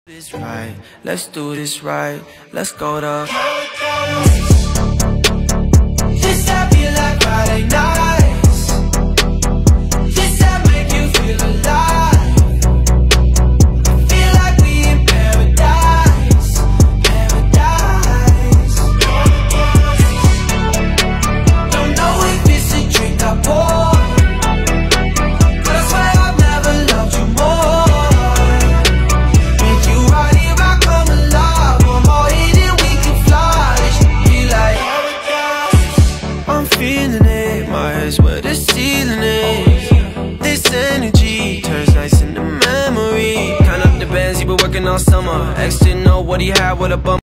This right, let's do this right. Let's go to this that feel like Friday nights. This that make you feel alive. I feel like we in paradise, paradise. Don't know if it's a drink I pour, but I swear I've never loved you more. Where the ceiling is, this energy turns nights into memory. Count up the bands he been working all summer. Ex didn't know what he had with a bum.